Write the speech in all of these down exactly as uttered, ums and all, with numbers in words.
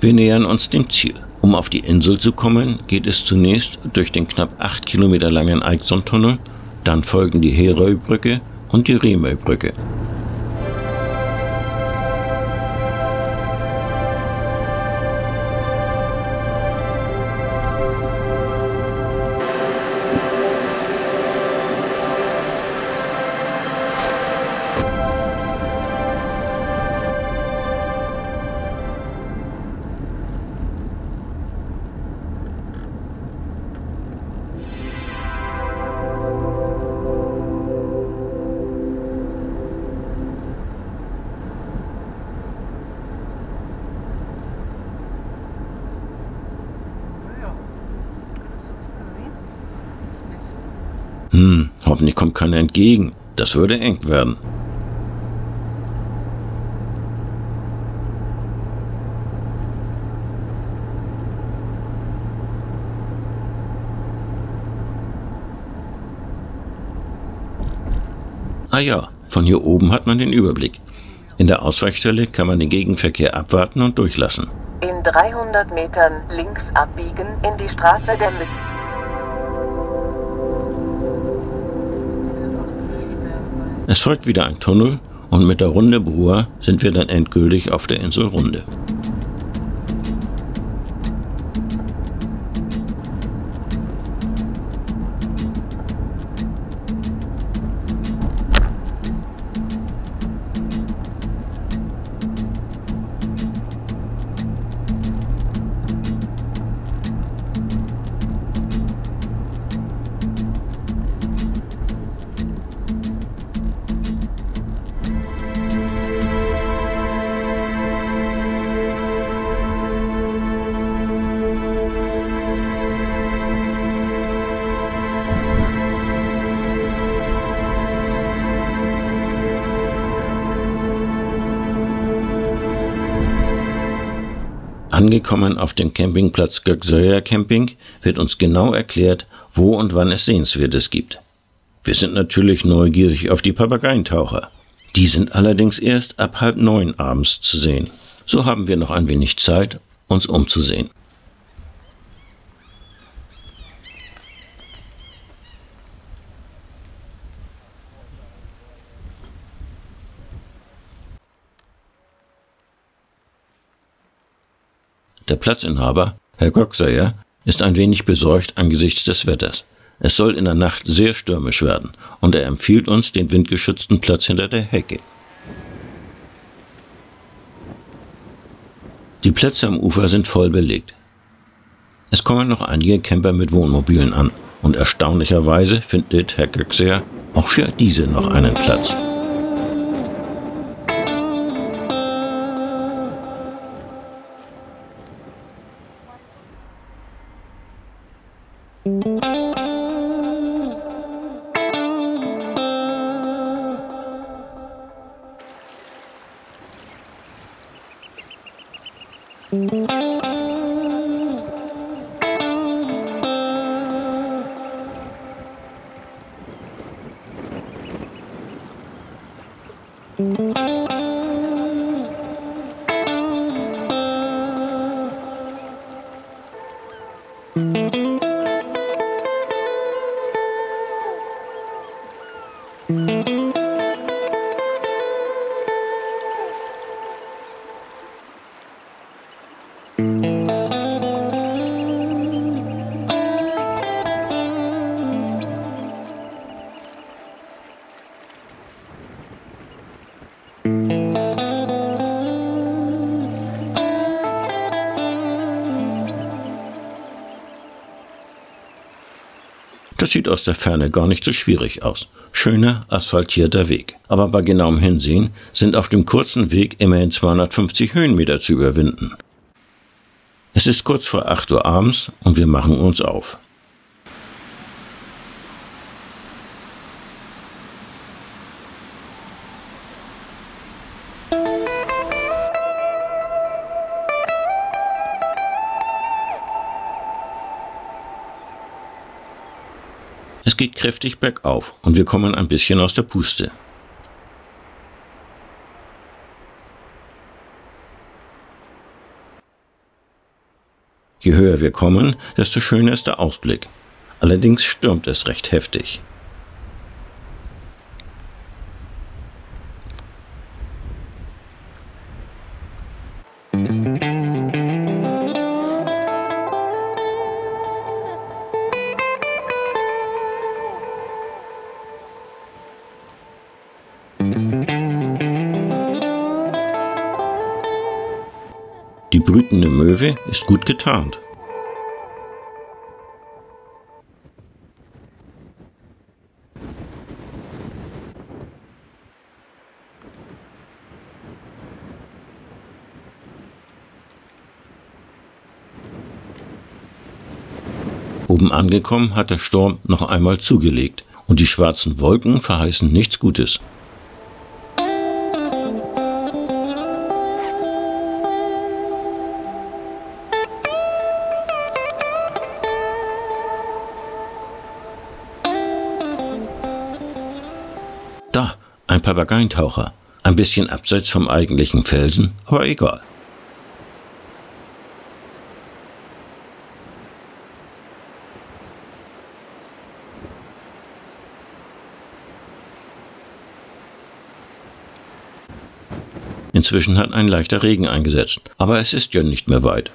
Wir nähern uns dem Ziel. Um auf die Insel zu kommen, geht es zunächst durch den knapp acht Kilometer langen Eiksundtunnel, dann folgen die Herøybrücke und die Rimøybrücke. Hm, hoffentlich kommt keiner entgegen. Das würde eng werden. Ah ja, von hier oben hat man den Überblick. In der Ausweichstelle kann man den Gegenverkehr abwarten und durchlassen. In dreihundert Metern links abbiegen in die Straße der Mitte. Es folgt wieder ein Tunnel und mit der Runde Brua sind wir dann endgültig auf der Insel Runde. Angekommen auf dem Campingplatz Göksøya Camping wird uns genau erklärt, wo und wann es Sehenswertes gibt. Wir sind natürlich neugierig auf die Papageientaucher. Die sind allerdings erst ab halb neun abends zu sehen. So haben wir noch ein wenig Zeit, uns umzusehen. Der Platzinhaber, Herr Göksøya, ist ein wenig besorgt angesichts des Wetters. Es soll in der Nacht sehr stürmisch werden und er empfiehlt uns den windgeschützten Platz hinter der Hecke. Die Plätze am Ufer sind voll belegt. Es kommen noch einige Camper mit Wohnmobilen an und erstaunlicherweise findet Herr Göksøya auch für diese noch einen Platz. Das sieht aus der Ferne gar nicht so schwierig aus. Schöner, asphaltierter Weg. Aber bei genauem Hinsehen sind auf dem kurzen Weg immerhin zweihundertfünfzig Höhenmeter zu überwinden. Es ist kurz vor acht Uhr abends und wir machen uns auf. Es geht kräftig bergauf und wir kommen ein bisschen aus der Puste. Je höher wir kommen, desto schöner ist der Ausblick. Allerdings stürmt es recht heftig. Die brütende Möwe ist gut getarnt. Oben angekommen hat der Sturm noch einmal zugelegt und die schwarzen Wolken verheißen nichts Gutes. Da, ein Papageientaucher. Ein bisschen abseits vom eigentlichen Felsen, aber egal. Inzwischen hat ein leichter Regen eingesetzt, aber es ist ja nicht mehr weit.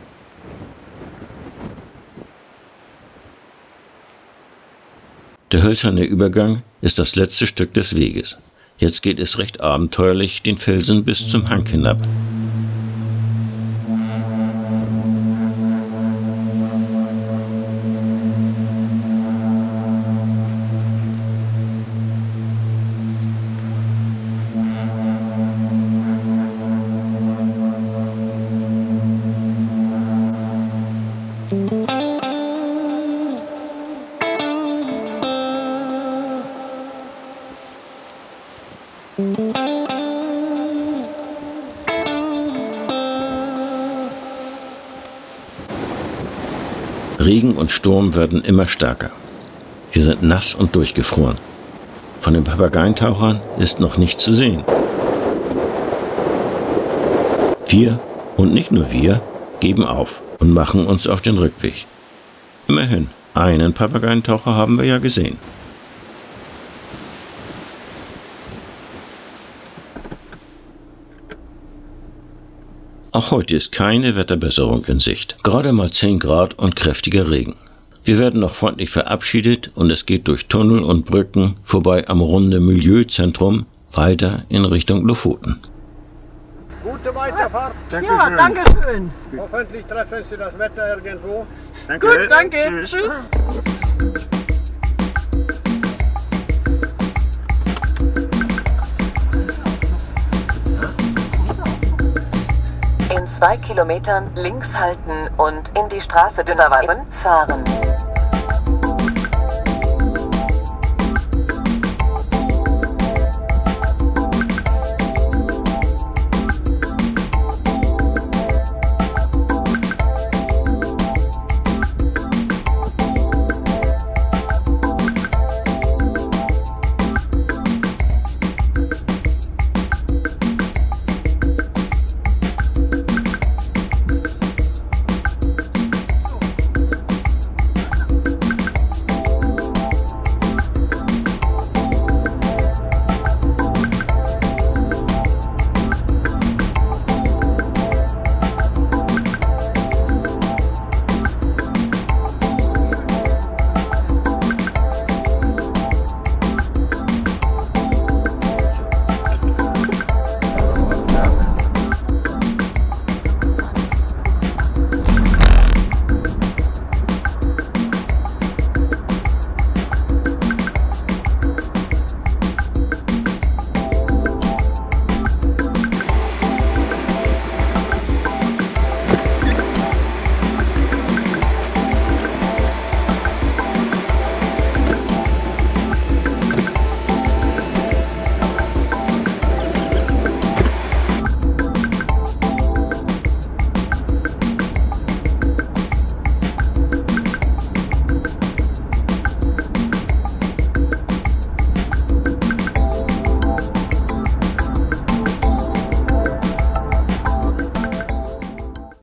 Der hölzerne Übergang ist das letzte Stück des Weges. Jetzt geht es recht abenteuerlich den Felsen bis zum Hang hinab. Regen und Sturm werden immer stärker. Wir sind nass und durchgefroren. Von den Papageientauchern ist noch nichts zu sehen. Wir, und nicht nur wir, geben auf und machen uns auf den Rückweg. Immerhin, einen Papageientaucher haben wir ja gesehen. Auch heute ist keine Wetterbesserung in Sicht. Gerade mal zehn Grad und kräftiger Regen. Wir werden noch freundlich verabschiedet und es geht durch Tunnel und Brücken vorbei am Runde Milieuzentrum weiter in Richtung Lofoten. Gute Weiterfahrt. Dankeschön. Ja, danke schön. Hoffentlich treffen Sie das Wetter irgendwo. Danke. Gut, danke. Tschüss. Tschüss. In zwei Kilometern links halten und in die Straße Dünnerweiben fahren.